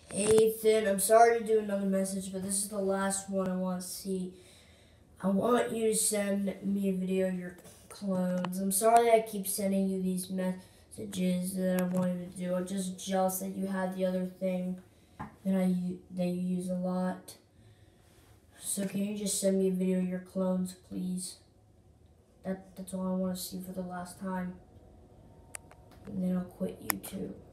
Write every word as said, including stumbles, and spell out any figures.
Hey Ethan, I'm sorry to do another message, but this is the last one I want to see. I want you to send me a video of your clones. I'm sorry that I keep sending you these messages that I wanted to do. I'm just jealous that you had the other thing that I that you use a lot. So can you just send me a video of your clones, please? That that's all I want to see for the last time. And then I'll quit YouTube.